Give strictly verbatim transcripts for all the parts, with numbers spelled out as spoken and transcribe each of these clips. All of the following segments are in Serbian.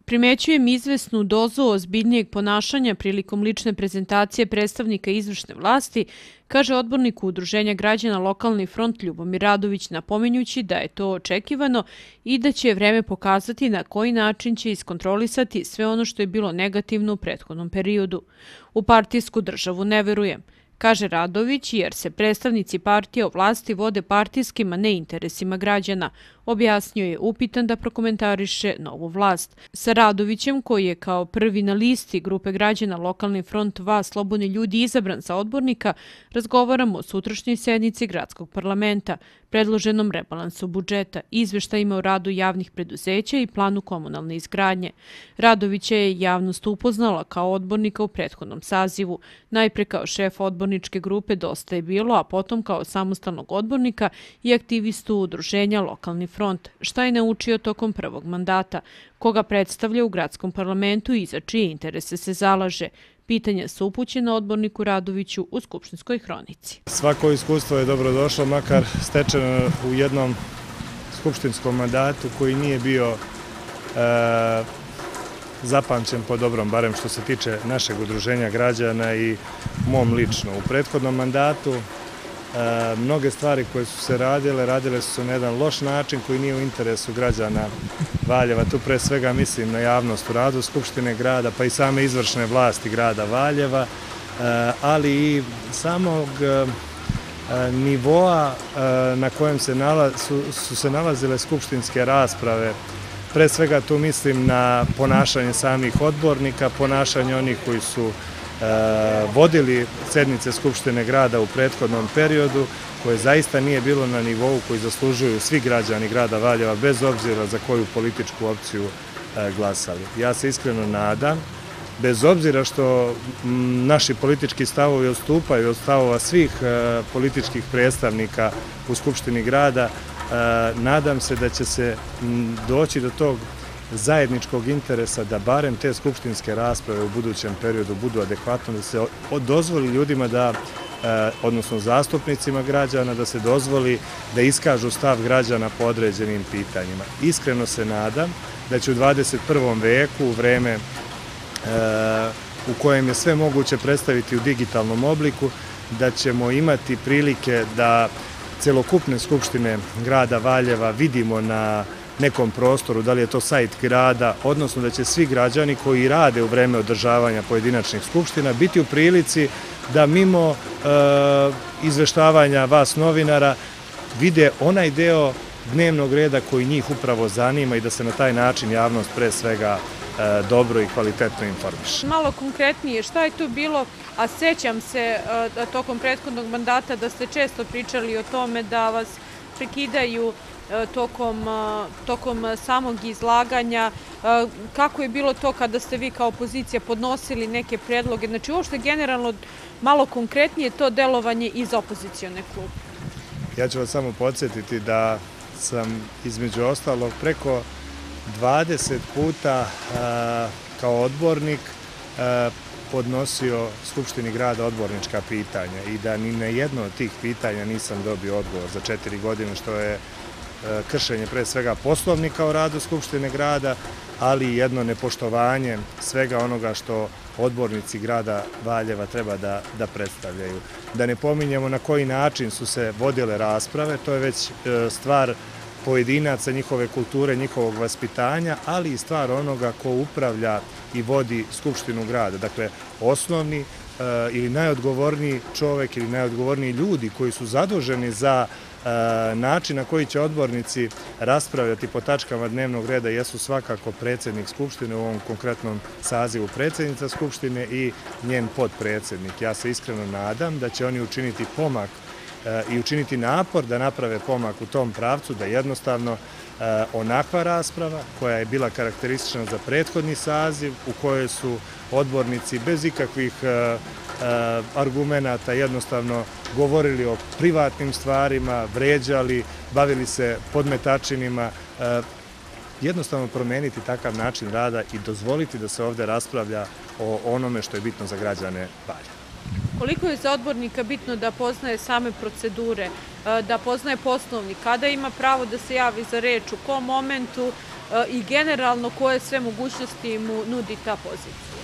Primećujem izvesnu dozu ozbiljnijeg ponašanja prilikom lične prezentacije predstavnika izvršne vlasti, kaže odbornik Udruženja građana Lokalni front Ljubomir Radović, napominjući da je to očekivano i da će vreme pokazati na koji način će iskontrolisati sve ono što je bilo negativno u prethodnom periodu. U partijsku državu ne verujem, kaže Radović, jer se predstavnici partija u vlasti vode partijskim, a ne interesima građana. Objasnio je upitan da prokomentariše novu vlast. Sa Radovićem, koji je kao prvi na listi grupe građana Lokalni front dva Slobodni ljudi izabran za odbornika, razgovaramo o sutrašnjoj sednici gradskog parlamenta, predloženom rebalansu budžeta, izveštajima o radu javnih preduzeća i planu komunalne izgradnje. Radovića je javnost upoznala kao odbornika u prethodnom sazivu, najpre kao šef odborničke grupe Dosta je bilo, a potom kao samostalnog odbornika i aktivistu Udruženja Lokalni front. Šta je naučio tokom prvog mandata, koga predstavlja u gradskom parlamentu i za čije interese se zalaže? Pitanja su upućena odborniku Radoviću u Skupštinskoj hronici. Svako iskustvo je dobrodošlo, makar stečeno u jednom skupštinskom mandatu koji nije bio e, zapamćen po dobrom, barem što se tiče našeg udruženja građana i mom lično. U prethodnom mandatu e, mnoge stvari koje su se radile, radile su se na jedan loš način koji nije u interesu građana Valjeva. Tu pre svega mislim na javnost u radu Skupštine grada, pa i same izvršne vlasti grada Valjeva, ali i samog nivoa na kojem se su, su se nalazile skupštinske rasprave. Pre svega tu mislim na ponašanje samih odbornika, ponašanje onih koji su vodili sednice Skupštine grada u prethodnom periodu, koje zaista nije bilo na nivou koji zaslužuju svi građani grada Valjeva, bez obzira za koju političku opciju glasali. Ja se iskreno nadam, bez obzira što naši politički stavovi odstupaju od stavova svih političkih predstavnika u Skupštini grada, nadam se da će se doći do tog zajedničkog interesa da barem te skupštinske rasprave u budućem periodu budu adekvatno, da se dozvoli ljudima da, odnosno zastupnicima građana, da se dozvoli da iskažu stav građana po određenim pitanjima. Iskreno se nadam da će u dvadeset prvom veku, u vreme u kojem je sve moguće predstaviti u digitalnom obliku, da ćemo imati prilike da celokupne skupštine grada Valjeva vidimo na nekom prostoru, da li je to sajt grada, odnosno da će svi građani koji rade u vreme održavanja pojedinačnih skupština biti u prilici da mimo e, izveštavanja vas novinara vide onaj deo dnevnog reda koji njih upravo zanima i da se na taj način javnost pre svega e, dobro i kvalitetno informiše. Malo konkretnije, šta je tu bilo, a sećam se e, tokom prethodnog mandata da ste često pričali o tome da vas prekidaju Tokom, tokom samog izlaganja, kako je bilo to kada ste vi kao opozicija podnosili neke predloge, znači uopšte generalno malo konkretnije to delovanje iz opozicione klupe. Ja ću vas samo podsjetiti da sam između ostalog preko dvadeset puta kao odbornik podnosio Skupštini grada odbornička pitanja i da ni na jedno od tih pitanja nisam dobio odgovor za četiri godine, što je kršenje pre svega poslovnika o radu Skupštine grada, ali i jedno nepoštovanje svega onoga što odbornici grada Valjeva treba da, da predstavljaju. Da ne pominjemo na koji način su se vodile rasprave, to je već stvar pojedinaca, njihove kulture, njihovog vaspitanja, ali i stvar onoga ko upravlja i vodi Skupštinu grada. Dakle, osnovni ili najodgovorniji čovek ili najodgovorniji ljudi koji su zaduženi za način na koji će odbornici raspravljati po tačkama dnevnog reda jesu svakako predsjednik Skupštine, u ovom konkretnom sazivu predsjednica Skupštine i njen potpredsjednik. Ja se iskreno nadam da će oni učiniti pomak i učiniti napor da naprave pomak u tom pravcu, da jednostavno onakva rasprava koja je bila karakteristična za prethodni saziv, u kojoj su odbornici bez ikakvih argumenata jednostavno govorili o privatnim stvarima, vređali, bavili se podmetačinima, jednostavno promeniti takav način rada i dozvoliti da se ovde raspravlja o onome što je bitno za građane Valjeva. Koliko je za odbornika bitno da poznaje same procedure, da poznaje poslovnik, kada ima pravo da se javi za reč, u kom momentu, i generalno koje sve mogućnosti mu nudi ta pozicija?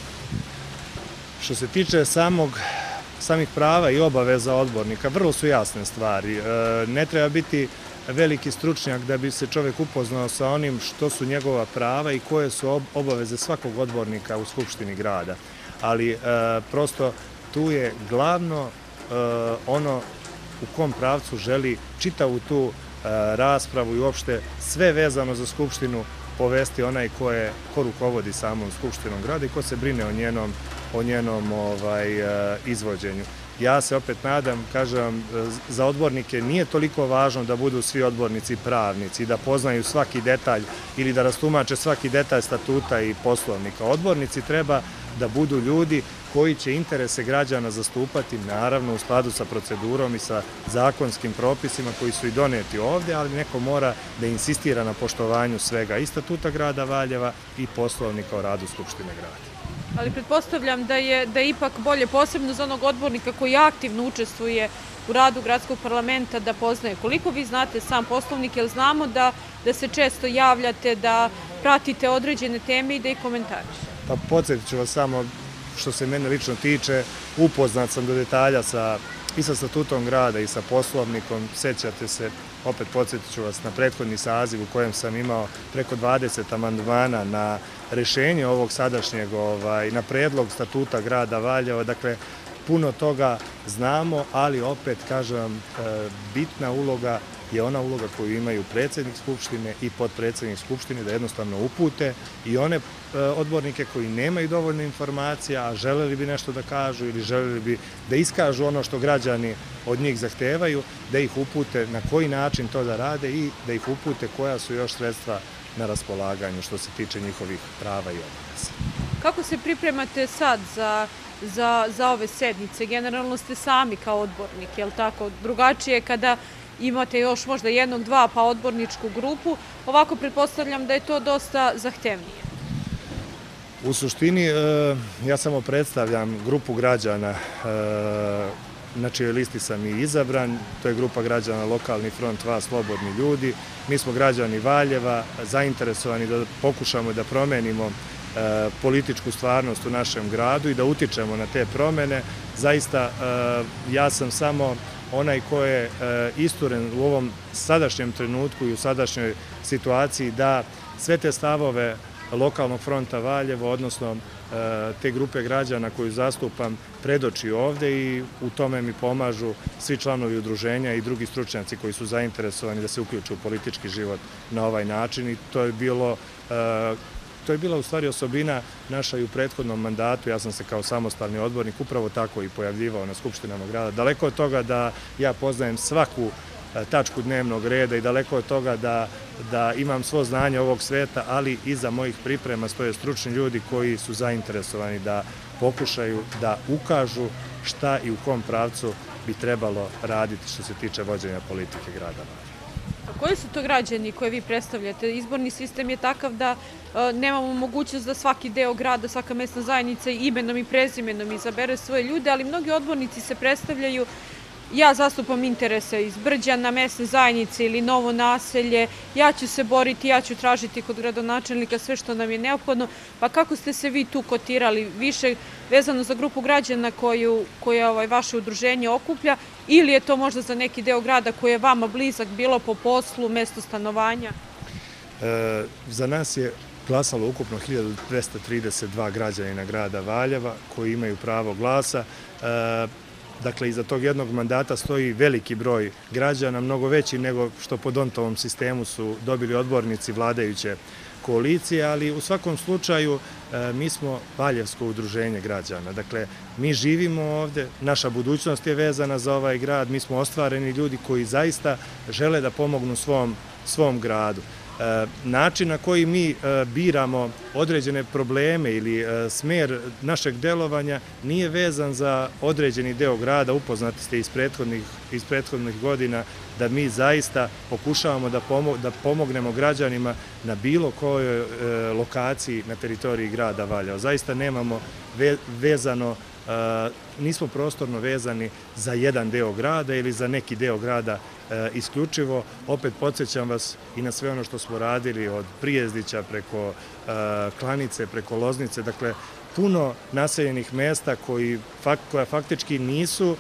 Što se tiče samog samih prava i obaveza odbornika, vrlo su jasne stvari. Ne treba biti veliki stručnjak da bi se čovjek upoznao sa onim što su njegova prava i koje su obaveze svakog odbornika u Skupštini grada. Ali prosto tu je glavno ono u kom pravcu želi čitavu tu raspravu i uopšte sve vezano za Skupštinu povesti onaj ko je, ko rukovodi samom Skupštinom grada i ko se brine o njenom, o njenom ovaj, izvođenju. Ja se opet nadam, kažem, za odbornike nije toliko važno da budu svi odbornici pravnici, da poznaju svaki detalj ili da rastumače svaki detalj statuta i poslovnika. Odbornici treba da budu ljudi koji će interese građana zastupati, naravno u skladu sa procedurom i sa zakonskim propisima koji su i doneti ovdje, ali neko mora da insistira na poštovanju svega i statuta grada Valjeva i poslovnika o radu Skupštine grada. Ali pretpostavljam da je, da je ipak bolje, posebno za onog odbornika koji aktivno učestvuje u radu gradskog parlamenta, da poznaje. Koliko vi znate sam poslovnik, jer znamo da, da se često javljate, da pratite određene teme i da ih komentarišete? Pa podsjetit ću vas samo, što se mene lično tiče, upoznat sam do detalja sa, i sa statutom grada i sa poslovnikom. Sjećate se, opet podsjetit ću vas na prethodni saziv u kojem sam imao preko dvadeset amandmana na rešenje ovog sadašnjeg, ovaj, na predlog statuta grada Valjeva. Dakle, puno toga znamo, ali opet, kažem, bitna uloga je ona uloga koju imaju predsjednik Skupštine i potpredsjednik Skupštine, da jednostavno upute i one odbornike koji nemaju dovoljno informacija, a želeli bi nešto da kažu ili želeli bi da iskažu ono što građani od njih zahtevaju, da ih upute na koji način to da rade i da ih upute koja su još sredstva na raspolaganju što se tiče njihovih prava i obaveza. Kako se pripremate sad za, za, za ove sednice? Generalno ste sami kao odbornik, je li tako? Drugačije kada imate još možda jednog, dva, pa odborničku grupu. Ovako pretpostavljam da je to dosta zahtevnije. U suštini, ja samo predstavljam grupu građana na čijoj listi sam i izabran. To je grupa građana Lokalni front, vas slobodni ljudi. Mi smo građani Valjeva, zainteresovani da pokušamo da promenimo političku stvarnost u našem gradu i da utičemo na te promene. Zaista, ja sam samo onaj ko je isturen u ovom sadašnjem trenutku i u sadašnjoj situaciji da sve te stavove Lokalnog fronta Valjevo, odnosno te grupe građana koju zastupam, predoči ovde i u tome mi pomažu svi članovi udruženja i drugi stručnjaci koji su zainteresovani da se uključu u politički život na ovaj način i to je bilo To je bila u stvari osobina naša i u prethodnom mandatu. Ja sam se kao samostalni odbornik upravo tako i pojavljivao na skupštinama grada. Daleko od toga da ja poznajem svaku tačku dnevnog reda i daleko od toga da, da imam svo znanje ovog sveta, ali iza mojih priprema stoje stručni ljudi koji su zainteresovani da pokušaju da ukažu šta i u kom pravcu bi trebalo raditi što se tiče vođenja politike grada Valjeva. A koji su to građani koje vi predstavljate? Izborni sistem je takav da nemamo mogućnost da svaki deo grada, svaka mesna zajednica imenom i prezimenom izabere svoje ljude, ali mnogi odbornici se predstavljaju, ja zastupam interese iz Brđana, mesne zajednice ili novo naselje, ja ću se boriti, ja ću tražiti kod gradonačelnika sve što nam je neophodno. Pa kako ste se vi tu kotirali? Više vezano za grupu građana koju, koja ovaj, vaše udruženje okuplja ili je to možda za neki deo grada koji je vama blizak, bilo po poslu, mesto stanovanja? E, za nas je glasalo ukupno hiljadu dvesta trideset dva građanina grada Valjeva koji imaju pravo glasa. E, Dakle, iza tog jednog mandata stoji veliki broj građana, mnogo veći nego što po Dontovom sistemu su dobili odbornici vladajuće koalicije, ali u svakom slučaju mi smo Valjevsko udruženje građana. Dakle, mi živimo ovde, naša budućnost je vezana za ovaj grad, mi smo ostvareni ljudi koji zaista žele da pomognu svom, svom gradu. Način na koji mi biramo određene probleme ili smer našeg delovanja nije vezan za određeni deo grada. Upoznati ste iz prethodnih, iz prethodnih godina da mi zaista pokušavamo da, pomo da pomognemo građanima na bilo kojoj lokaciji na teritoriji grada Valjeva. Zaista nemamo ve vezano nismo prostorno vezani za jedan deo grada ili za neki deo grada isključivo. Opet podsjećam vas i na sve ono što smo radili od Prijezdića preko Klanice, preko Loznice, dakle puno naseljenih mesta koja faktički nisu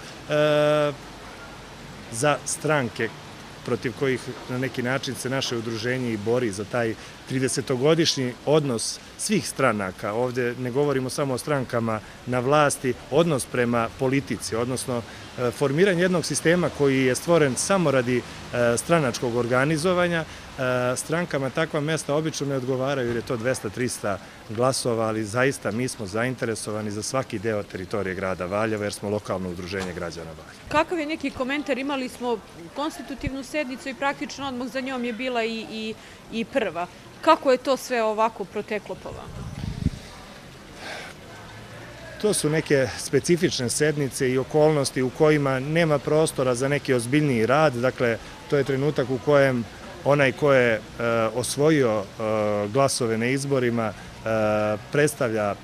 za stranke protiv kojih na neki način se naše udruženje i bori za taj tridesetogodišnji odnos svih stranaka. Ovdje ne govorimo samo o strankama na vlasti, odnos prema politici, odnosno formiranje jednog sistema koji je stvoren samo radi stranačkog organizovanja. Strankama takva mesta obično ne odgovaraju jer je to dvesta do trista glasova, ali zaista mi smo zainteresovani za svaki deo teritorije grada Valjeva jer smo lokalno udruženje građana Valjeva. Kakav je neki komentar? Imali smo konstitutivnu sednicu i praktično odmah za njom je bila i prva. Kako je to sve ovako proteklo po vama? To su neke specifične sednice i okolnosti u kojima nema prostora za neki ozbiljniji rad. Dakle, to je trenutak u kojem onaj ko je osvojio glasove na izborima predstavlja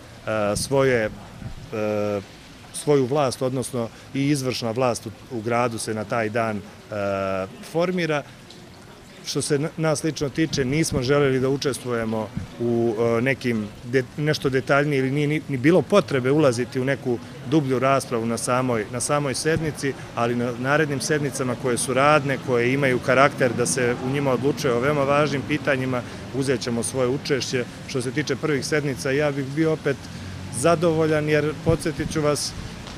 svoju vlast, odnosno i izvršna vlast u gradu se na taj dan formira. Što se nas lično tiče, nismo želeli da učestvujemo u nekim nešto detaljnije ili nije ni bilo potrebe ulaziti u neku dublju raspravu na samoj sednici, ali na narednim sednicama koje su radne, koje imaju karakter da se u njima odlučuje o veoma važnim pitanjima, uzet ćemo svoje učešće. Što se tiče prvih sednica, ja bih bio opet zadovoljan jer podsjetit ću vas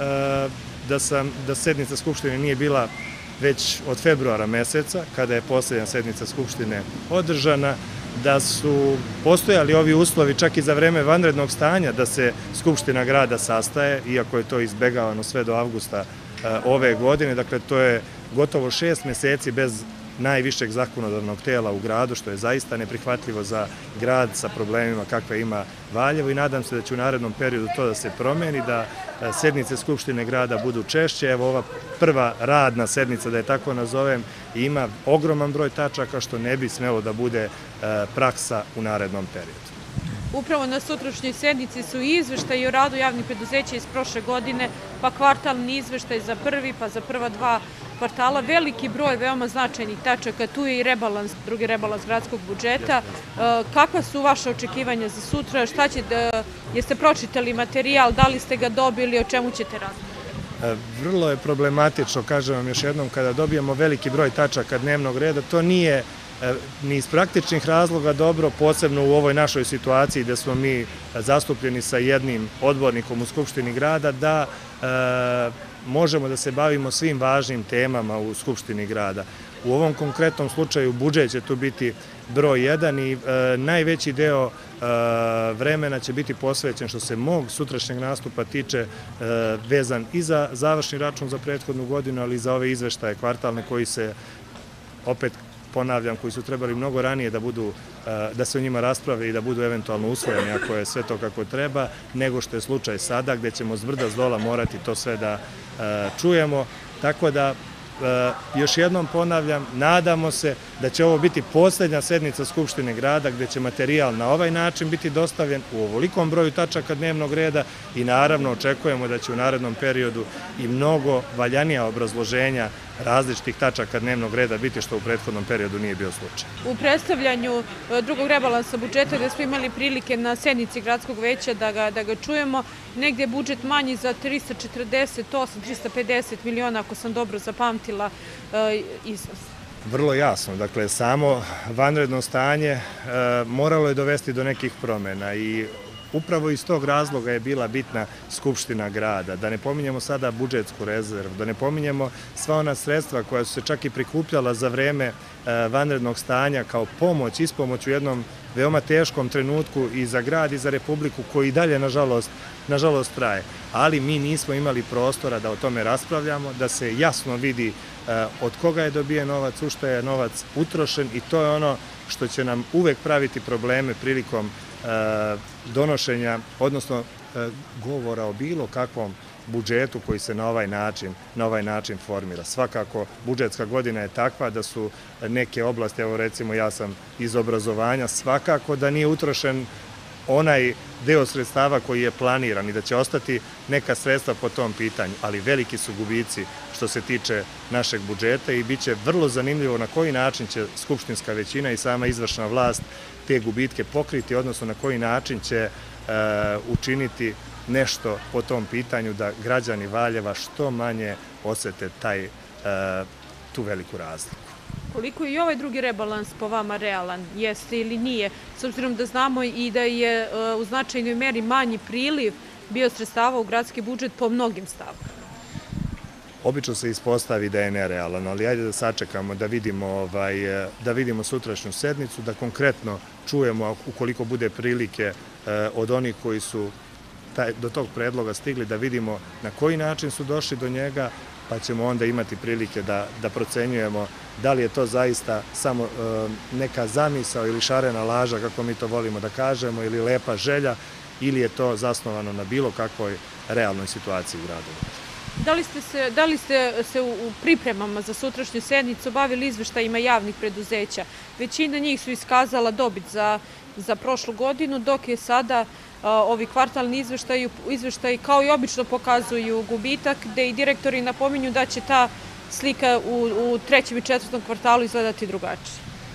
da sednica Skupštine nije bila već od februara meseca, kada je posljednja sednica Skupštine održana, da su postojali ovi uslovi čak i za vreme vanrednog stanja da se Skupština grada sastaje, iako je to izbegavano sve do avgusta ove godine. Dakle, to je gotovo šest meseci bez najvišeg zakonodavnog tela u gradu, što je zaista neprihvatljivo za grad sa problemima kakve ima Valjevo i nadam se da će u narednom periodu to da se promeni, da sednice Skupštine grada budu češće. Evo ova prva radna sednica, da je tako nazovem, ima ogroman broj tačaka što ne bi smelo da bude praksa u narednom periodu. Upravo na sutrašnjoj sednici su i izveštaji o radu javnih preduzeća iz prošle godine, pa kvartalni izveštaj za prvi, pa za prva dva kvartala. Veliki broj veoma značajnih tačaka, tu je i rebalans, drugi rebalans gradskog budžeta. Kakva su vaše očekivanja za sutra? Šta ćete, jeste pročitali materijal, da li ste ga dobili, o čemu ćete razgovarati? Vrlo je problematično, kažem vam još jednom, kada dobijemo veliki broj tačaka dnevnog reda, to nije ni iz praktičnih razloga dobro, posebno u ovoj našoj situaciji gde smo mi zastupljeni sa jednim odbornikom u Skupštini grada, da možemo da se bavimo svim važnim temama u Skupštini grada. U ovom konkretnom slučaju budžet će tu biti broj jedan i najveći deo vremena će biti posvećen, što se mog sutrašnjeg nastupa tiče, vezan i za završni račun za prethodnu godinu, ali i za ove izveštaje kvartalne koji se, opet ponavljam, koji su trebali mnogo ranije da budu, da se o njima rasprave i da budu eventualno usvojeni ako je sve to kako treba, nego što je slučaj sada gde ćemo s brda s dola morati to sve da čujemo. Tako da, još jednom ponavljam, nadamo se da će ovo biti posljednja sednica Skupštine grada gde će materijal na ovaj način biti dostavljen u ovolikom broju tačaka dnevnog reda i naravno očekujemo da će u narednom periodu i mnogo valjanija obrazloženja različitih tačaka dnevnog reda biti, što u prethodnom periodu nije bio slučaj. U predstavljanju drugog rebalansa budžeta, gde smo imali prilike na sednici gradskog veća da ga čujemo, negde je budžet manji za trista četrdeset osam do trista pedeset miliona, ako sam dobro zapamtila iznos. Vrlo jasno. Dakle, samo vanredno stanje moralo je dovesti do nekih promjena i upravo iz tog razloga je bila bitna Skupština grada. Da ne pominjemo sada budžetsku rezervu, da ne pominjemo sva ona sredstva koja su se čak i prikupljala za vreme vanrednog stanja kao pomoć, ispomoć u jednom veoma teškom trenutku i za grad i za Republiku, koji i dalje, nažalost, traje. Ali mi nismo imali prostora da o tome raspravljamo, da se jasno vidi od koga je dobijen novac, u što je novac utrošen i to je ono što će nam uvek praviti probleme prilikom donošenja, odnosno govora o bilo kakvom budžetu koji se na ovaj način, na ovaj način formira. Svakako, budžetska godina je takva da su neke oblasti, evo recimo ja sam iz obrazovanja, svakako da nije utrošen onaj deo sredstava koji je planiran i da će ostati neka sredstva po tom pitanju, ali veliki su gubici što se tiče našeg budžeta i bit će vrlo zanimljivo na koji način će skupštinska većina i sama izvršna vlast te gubitke pokriti, odnosno na koji način će učiniti nešto po tom pitanju da građani Valjeva što manje osete taj, tu veliku razliku. Koliko je i ovaj drugi rebalans po vama realan, jeste ili nije, s obzirom da znamo i da je u značajnoj meri manji priliv bio sredstava u gradski budžet po mnogim stavkama? Obično se ispostavi da je nerealan, ali ajde da sačekamo, da vidimo, da vidimo sutrašnju sednicu, da konkretno čujemo, ukoliko bude prilike od onih koji su do tog predloga stigli, da vidimo na koji način su došli do njega, pa ćemo onda imati prilike da procenjujemo da li je to zaista samo neka zamisao ili šarena laža, kako mi to volimo da kažemo, ili lepa želja, ili je to zasnovano na bilo kakvoj realnoj situaciji u gradu. Da li ste se u pripremama za sutrašnju sednicu bavili izveštajima javnih preduzeća? Većina njih su iskazala dobit za prošlu godinu, dok je sada ovi kvartalni izveštaji kao i obično pokazuju gubitak, gde i direktori napominju da će ta slika u trećem i četvrtom kvartalu izgledati drugačije.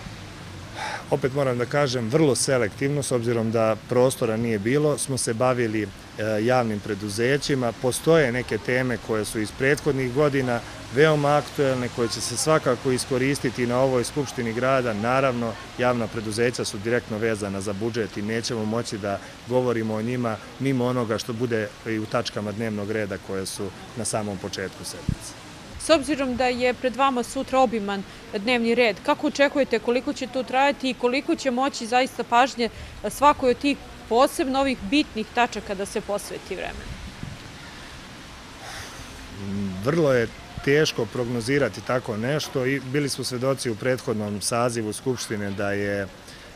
Opet moram da kažem, vrlo selektivno, s obzirom da prostora nije bilo, smo se bavili javnim preduzećima. Postoje neke teme koje su iz prethodnih godina veoma aktuelne, koje će se svakako iskoristiti na ovoj Skupštini grada. Naravno, javna preduzeća su direktno vezana za budžet i nećemo moći da govorimo o njima mimo onoga što bude i u tačkama dnevnog reda koje su na samom početku sednice. S obzirom da je pred vama sutra obiman dnevni red, kako očekujete koliko će to trajati i koliko će moći zaista pažnje svakoj od tih posebno ovih bitnih tačaka da se posveti vremena? Vrlo je teško prognozirati tako nešto i bili smo svedoci u prethodnom sazivu Skupštine da je,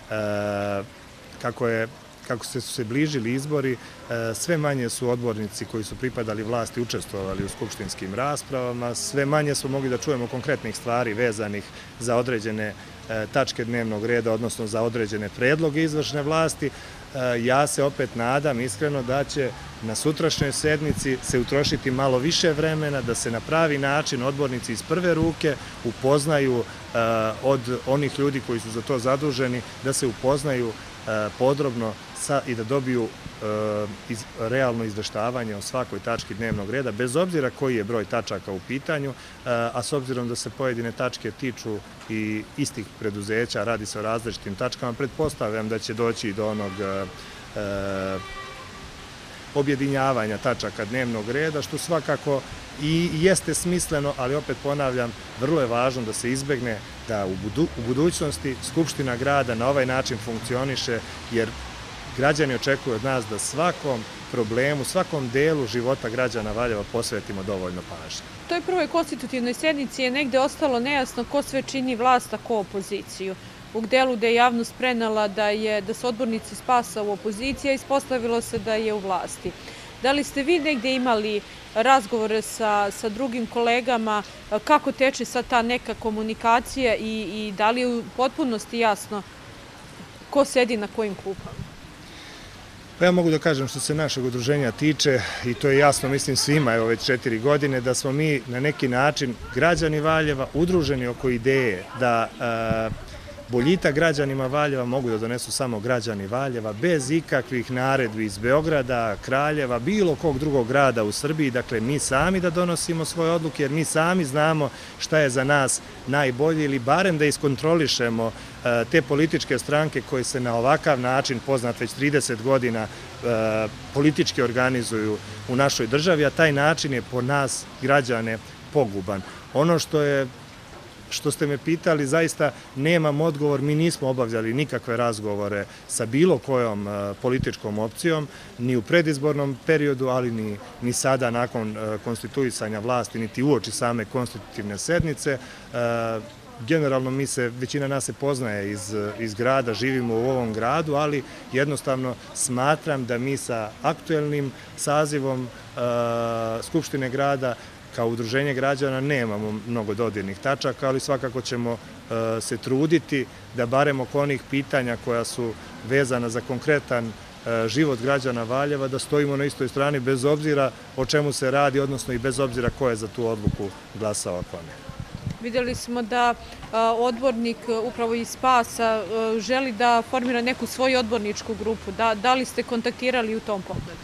kako je kako su se bližili izbori, sve manje su odbornici koji su pripadali vlasti učestvovali u skupštinskim raspravama, sve manje smo mogli da čujemo konkretnih stvari vezanih za određene tačke dnevnog reda, odnosno za određene predloge izvršne vlasti. Ja se opet nadam iskreno da će na sutrašnjoj sednici se utrošiti malo više vremena, da se na pravi način odbornici iz prve ruke upoznaju od onih ljudi koji su za to zaduženi, da se upoznaju podrobno i da dobiju realno izveštavanje o svakoj tački dnevnog reda, bez obzira koji je broj tačaka u pitanju, a s obzirom da se pojedine tačke tiču i istih preduzeća, radi se o različitim tačkama, pretpostavljam da će doći do onog objedinjavanja tačaka dnevnog reda, što svakako i jeste smisleno, ali opet ponavljam, vrlo je važno da se izbegne da u budućnosti Skupština grada na ovaj način funkcioniše, jer građani očekuju od nas da svakom problemu, svakom delu života građana Valjeva posvetimo dovoljno pažnje. U toj prvoj konstitutivnoj sednici je negde ostalo nejasno ko sve čini vlast, a ko opoziciju. U delu da je javnost prenela da su odbornici Spasa u opoziciji, a ispostavilo se da je u vlasti. Da li ste vi negde imali razgovore sa drugim kolegama, kako teče sad ta neka komunikacija i da li je u potpunosti jasno ko sedi na kojim klupama? Pa ja mogu da kažem što se našeg udruženja tiče, i to je jasno, mislim svima, evo već četiri godine, da smo mi na neki način građani Valjeva udruženi oko ideje da boljitak građanima Valjeva mogu da donesu samo građani Valjeva, bez ikakvih naredbi iz Beograda, Kraljeva, bilo kog drugog grada u Srbiji. Dakle, mi sami da donosimo svoje odluke, jer mi sami znamo šta je za nas najbolje, ili barem da iskontrolišemo te političke stranke koje se na ovakav način, poznat već trideset godina, politički organizuju u našoj državi, a taj način je po nas, građane, poguban. Ono što je Što ste me pitali, zaista nemam odgovor, mi nismo obavljali nikakve razgovore sa bilo kojom političkom opcijom, ni u predizbornom periodu, ali ni sada nakon konstituisanja vlasti, niti uoči same konstitutivne sednice. Generalno mi se, većina nas se poznaje iz grada, živimo u ovom gradu, ali jednostavno smatram da mi sa aktuelnim sazivom Skupštine grada kao udruženje građana nemamo mnogo dodirnih tačaka, ali svakako ćemo se truditi da barem oko onih pitanja koja su vezana za konkretan život građana Valjeva, da stojimo na istoj strani bez obzira o čemu se radi, odnosno i bez obzira ko je za tu odluku glasao, a ko ne. Vidjeli smo da odbornik upravo iz Spasa želi da formira neku svoju odborničku grupu. Da li ste kontaktirali u tom pogledu?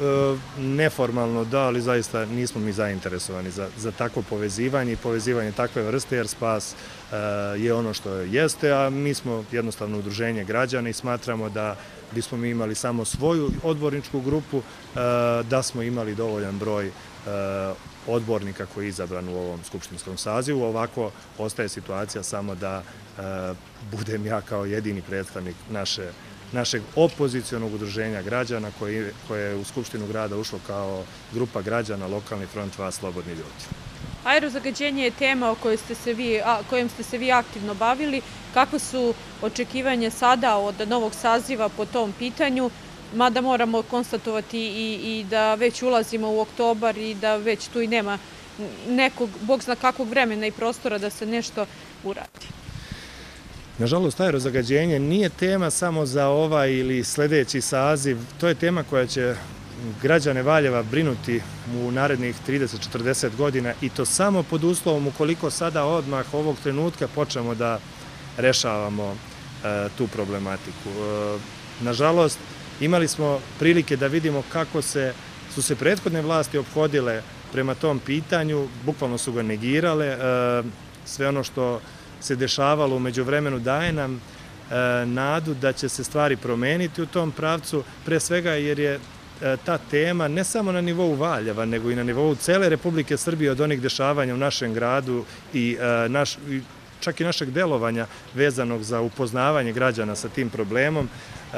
Neformalno da, ali zaista nismo mi zainteresovani za takvo povezivanje i povezivanje takve vrste, jer Spas je ono što jeste, a mi smo jednostavno udruženje građana i smatramo da bismo mi imali samo svoju odborničku grupu, da smo imali dovoljan broj odbornika koji je izabran u ovom skupštinskom sazivu. Ovako ostaje situacija samo da budem ja kao jedini predstavnik naše našeg opozicionog udruženja građana koje je u Skupštinu grada ušlo kao grupa građana Lokalni front Vas slobodni ljudi. Aerozagađenje je tema kojom ste se vi aktivno bavili. Kakve su očekivanja sada od novog saziva po tom pitanju? Mada moramo konstatovati i da već ulazimo u oktobar i da već tu i nema nekog, bog zna kakvog vremena i prostora da se nešto uradi. Nažalost, aerozagađenje nije tema samo za ovaj ili sljedeći saziv. To je tema koja će građane Valjeva brinuti u narednih trideset do četrdeset godina i to samo pod uslovom ukoliko sada odmah ovog trenutka počnemo da rešavamo tu problematiku. Nažalost, imali smo prilike da vidimo kako su se prethodne vlasti ophodile prema tom pitanju, bukvalno su ga negirale. Sve ono što se dešavalo u međuvremenu daje nam nadu da će se stvari promeniti u tom pravcu, pre svega jer je ta tema ne samo na nivou Valjeva, nego i na nivou cele Republike Srbije od onih dešavanja u našem gradu i čak i našeg delovanja vezanog za upoznavanje građana sa tim problemom,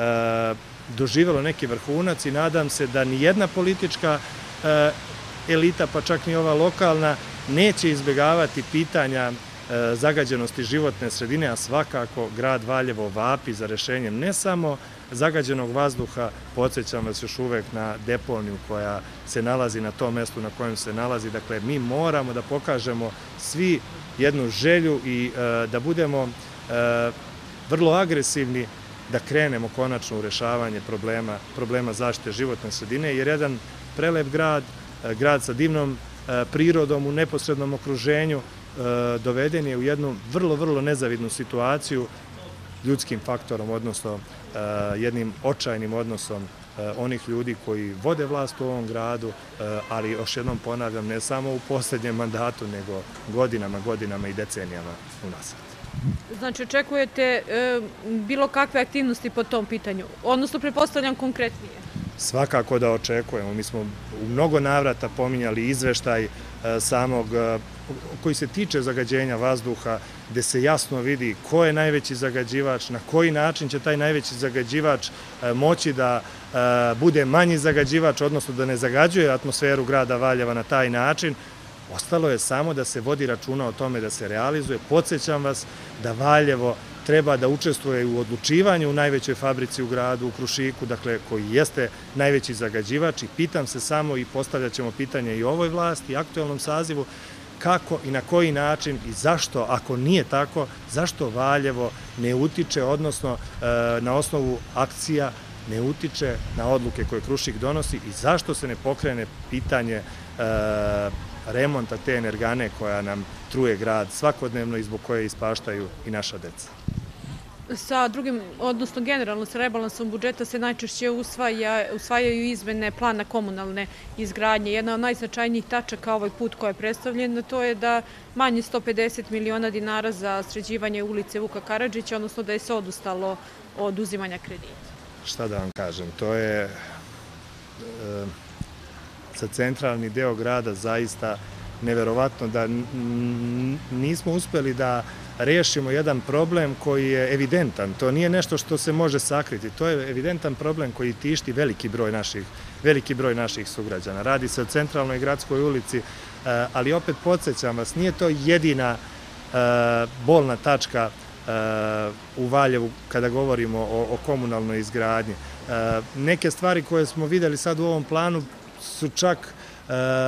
doživjelo neki vrhunac i nadam se da ni jedna politička elita, pa čak ni ova lokalna, neće izbjegavati pitanja zagađenosti životne sredine, a svakako grad Valjevo vapi za rešenjem ne samo zagađenog vazduha, podsjećam vas još uvek na deponiju koja se nalazi na tom mestu na kojem se nalazi. Dakle, mi moramo da pokažemo svi jednu želju i da budemo vrlo agresivni da krenemo konačno u rešavanje problema zaštite životne sredine, jer jedan prelep grad, grad sa divnom prirodom u neposrednom okruženju, doveden je u jednu vrlo, vrlo nezavidnu situaciju ljudskim faktorom, odnosno jednim očajnim odnosom onih ljudi koji vode vlast u ovom gradu, ali još jednom ponavljam, ne samo u posljednjem mandatu, nego godinama, godinama i decenijama unazad. Znači, očekujete bilo kakve aktivnosti po tom pitanju, odnosno pretpostavljam konkretnije? Svakako da očekujemo. Mi smo u mnogo navrata pominjali izveštaj samog koji se tiče zagađenja vazduha, gde se jasno vidi ko je najveći zagađivač, na koji način će taj najveći zagađivač moći da bude manji zagađivač, odnosno da ne zagađuje atmosferu grada Valjeva na taj način. Ostalo je samo da se vodi računa o tome da se realizuje. Podsjećam vas da Valjevo treba da učestvuje u odlučivanju u najvećoj fabrici u gradu, u Krušiku, dakle, koji jeste najveći zagađivač, i pitam se samo i postavljat ćemo pitanje i ovoj vlasti, i aktuelnom sazivu, kako i na koji način i zašto, ako nije tako, zašto Valjevo ne utiče, odnosno na osnovu akcija ne utiče na odluke koje Krušik donosi i zašto se ne pokrene pitanje remonta te energane koja nam truje grad svakodnevno i zbog koje ispaštaju i naša deca. Sa drugim, odnosno generalno sa rebalansom budžeta se najčešće usvajaju izmene plana komunalne izgradnje. Jedna od najznačajnijih tačaka ovaj put koja je predstavljena, to je da manje sto pedeset miliona dinara za sređivanje ulice Vuka Karadžića, odnosno da je se odustalo od uzimanja kredita. Šta da vam kažem, to je za centralni deo grada zaista neverovatno da nismo uspeli da rešimo jedan problem koji je evidentan. To nije nešto što se može sakriti. To je evidentan problem koji tišti veliki broj naših, veliki broj naših sugrađana. Radi se o centralnoj gradskoj ulici, ali opet podsjećam vas, nije to jedina bolna tačka u Valjevu kada govorimo o komunalnoj izgradnji. Neke stvari koje smo videli sad u ovom planu su čak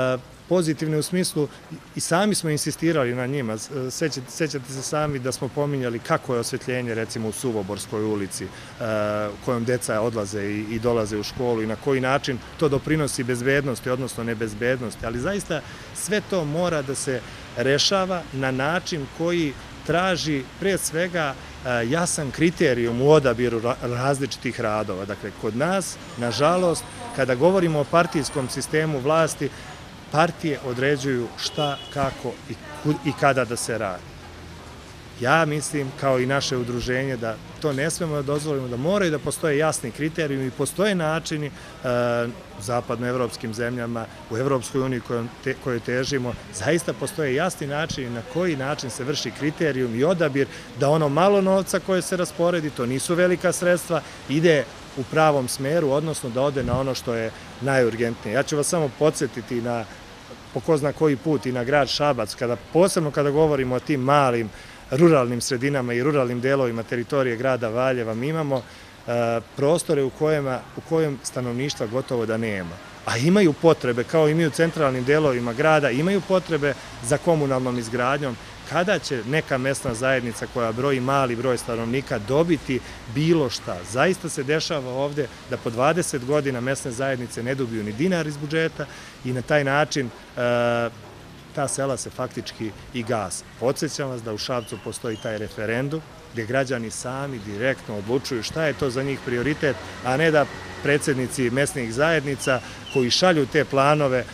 pozitivne u smislu i sami smo insistirali na njima. Sećate se sami da smo pominjali kako je osvetljenje recimo u Suvoborskoj ulici kojom deca odlaze i dolaze u školu i na koji način to doprinosi bezbednosti, odnosno nebezbednosti. Ali zaista sve to mora da se rešava na način koji traži pre svega jasan kriterijum u odabiru različitih radova. Dakle, kod nas, nažalost, kada govorimo o partijskom sistemu vlasti, partije određuju šta, kako i kada da se radi. Ja mislim, kao i naše udruženje, da to ne smemo da dozvolimo, da moraju da postoje jasni kriterijumi i postoje načini u zapadnoevropskim zemljama, u Evropskoj uniji kojoj težimo, zaista postoje jasni načini na koji način se vrši kriterijum i odabir, da ono malo novca koje se rasporedi, to nisu velika sredstva, ide u pravom smeru, odnosno da ode na ono što je najurgentnije. Ja ću vas samo podsjetiti na, po ko zna koji put, i na grad Šabac, posebno kada govorimo o tim malim ruralnim sredinama i ruralnim delovima teritorije grada Valjeva, mi imamo prostore u kojem stanovništva gotovo da nema. A imaju potrebe, kao i mi u centralnim delovima grada, imaju potrebe za komunalnom izgradnjom. Kada će neka mesna zajednica koja broji mali broj stanovnika dobiti bilo šta? Zaista se dešava ovde da po dvadeset godina mesne zajednice ne dobiju ni dinar iz budžeta i na taj način ta sela se faktički i gase. Podsjećam vas da u Šapcu postoji taj referendum gdje građani sami direktno odlučuju šta je to za njih prioritet, a ne da predsjednici mesnih zajednica koji šalju te planove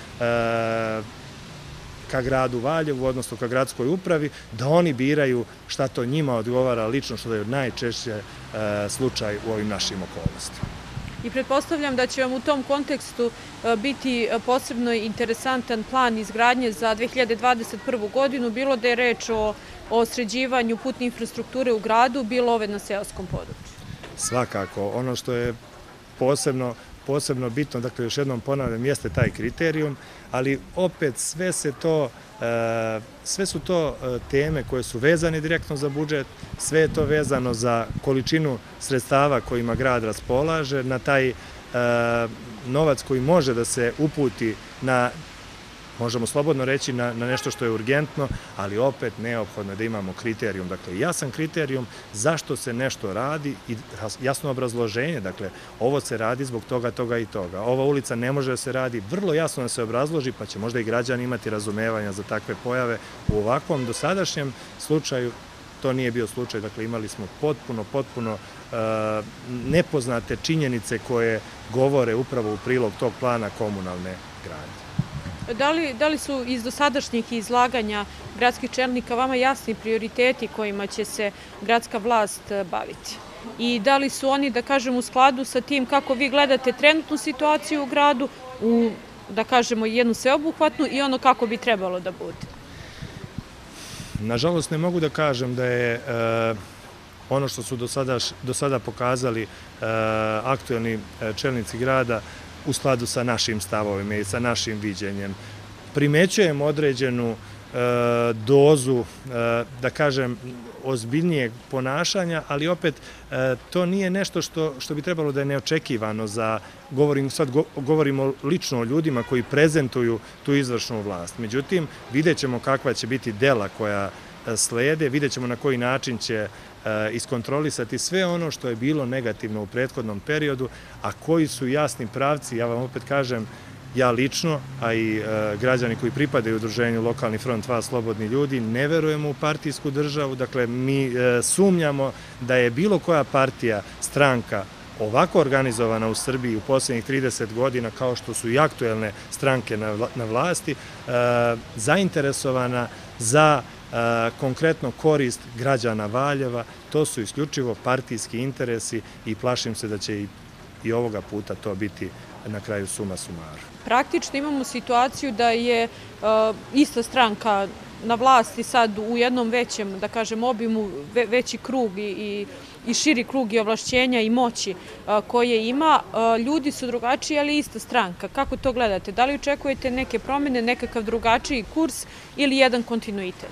ka gradu Valjevu, odnosno ka gradskoj upravi, da oni biraju šta to njima odgovara lično, što je najčešće slučaj u ovim našim okolnostima. I pretpostavljam da će vam u tom kontekstu biti posebno interesantan plan izgradnje za dve hiljade dvadeset prvu godinu, bilo da je reč o sređivanju putne infrastrukture u gradu, bilo ove na seoskom području. Svakako. Ono što je posebno posebno bitno, dakle još jednom ponavljam, jeste taj kriterijum, ali opet sve se to, sve su to teme koje su vezane direktno za budžet, sve je to vezano za količinu sredstava kojima grad raspolaže, na taj novac koji može da se uputi na, možemo slobodno reći, na nešto što je urgentno, ali opet neophodno da imamo kriterijum. Dakle, jasan kriterijum zašto se nešto radi i jasno obrazloženje. Dakle, ovo se radi zbog toga, toga i toga. Ova ulica ne može da se radi, vrlo jasno da se obrazloži, pa će možda i građani imati razumevanja za takve pojave. U ovakvom dosadašnjem slučaju to nije bio slučaj. Dakle, imali smo potpuno, potpuno nepoznate činjenice koje govore upravo u prilog tog plana komunalne gradnje. Da li su iz dosadašnjih izlaganja gradskih čelnika vama jasni prioriteti kojima će se gradska vlast baviti? I da li su oni, da kažem, u skladu sa tim kako vi gledate trenutnu situaciju u gradu, u, da kažemo, jednu sveobuhvatnu i ono kako bi trebalo da bude? Nažalost, ne mogu da kažem da je ono što su do sada pokazali aktuelni čelnici grada u skladu sa našim stavovima i sa našim viđenjem. Primećujem određenu dozu, da kažem, ozbiljnijeg ponašanja, ali opet to nije nešto što bi trebalo da je neočekivano za, sad govorimo lično o ljudima koji prezentuju tu izvršnu vlast. Međutim, vidjet ćemo kakva će biti dela koja slede, vidjet ćemo na koji način će iskontrolisati sve ono što je bilo negativno u prethodnom periodu, a koji su jasni pravci. Ja vam opet kažem, ja lično, a i građani koji pripadaju udruženju Lokalni front, vas slobodni ljudi, ne verujemo u partijsku državu. Dakle, mi sumnjamo da je bilo koja partija, stranka ovako organizovana u Srbiji u posljednjih trideset godina, kao što su i aktuelne stranke na vlasti, zainteresovana za konkretno korist građana Valjeva. To su isključivo partijski interesi i plašim se da će i ovoga puta to biti na kraju suma sumarum. Praktično imamo situaciju da je ista stranka na vlasti sad u jednom većem, da kažem, obimu, veći krug i i širi krug i ovlašćenja i moći koje ima. Ljudi su drugačiji, ali ista stranka. Kako to gledate? Da li očekujete neke promjene, nekakav drugačiji kurs ili jedan kontinuitet?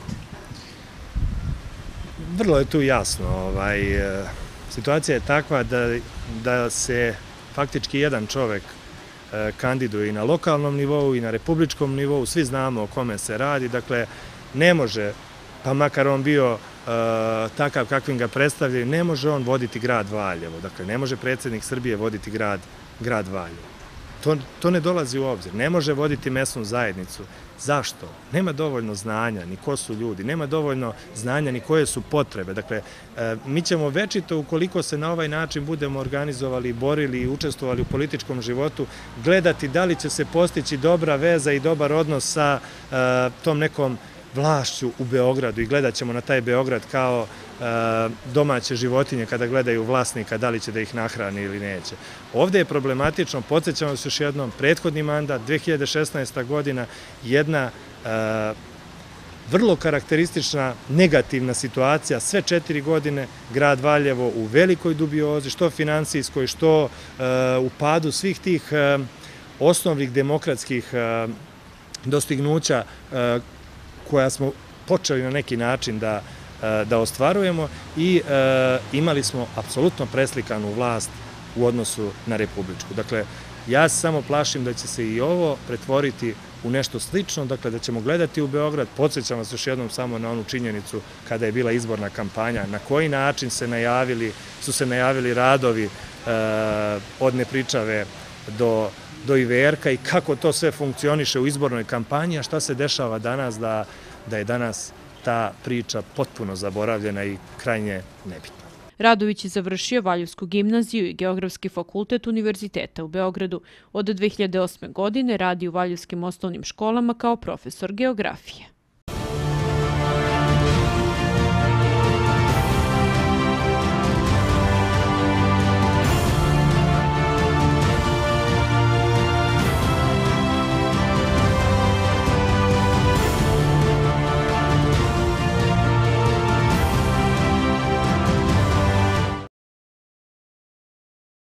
Vrlo je tu jasno. Situacija je takva da se faktički jedan čovek kandiduje i na lokalnom nivou i na republičkom nivou. Svi znamo o kome se radi. Dakle, ne može, pa makar on bio takav kakvim ga predstavljaju, ne može on voditi grad Valjevo. Dakle, ne može predsjednik Srbije voditi grad, grad Valjevo. To, to ne dolazi u obzir. Ne može voditi mesnu zajednicu. Zašto? Nema dovoljno znanja, ni ko su ljudi, nema dovoljno znanja, ni koje su potrebe. Dakle, mi ćemo večito, ukoliko se na ovaj način budemo organizovali, borili i učestvovali u političkom životu, gledati da li će se postići dobra veza i dobar odnos sa tom nekom vlašću u Beogradu i gledat ćemo na taj Beograd kao domaće životinje kada gledaju vlasnika da li će da ih nahrani ili neće. Ovdje je problematično, podsjećamo se još jednom, prethodni mandat, dve hiljade šesnaesta godina, jedna vrlo karakteristična negativna situacija, sve četiri godine grad Valjevo u velikoj dubiozi, što finansijskoj, što u padu svih tih osnovnih demokratskih dostignuća koja smo počeli na neki način da, da ostvarujemo i e, imali smo apsolutno preslikanu vlast u odnosu na republičku. Dakle, ja se samo plašim da će se i ovo pretvoriti u nešto slično, dakle da ćemo gledati u Beograd, podsjećam vas još jednom samo na onu činjenicu kada je bila izborna kampanja, na koji način se najavili, su se najavili radovi e, od Nepričave do do Iverka i kako to sve funkcioniše u izbornoj kampanji, a šta se dešava danas da, da je danas ta priča potpuno zaboravljena i krajnje nebitna. Radović je završio Valjevsku gimnaziju i Geografski fakultet Univerziteta u Beogradu. Od dve hiljade osme. godine radi u valjevskim osnovnim školama kao profesor geografije.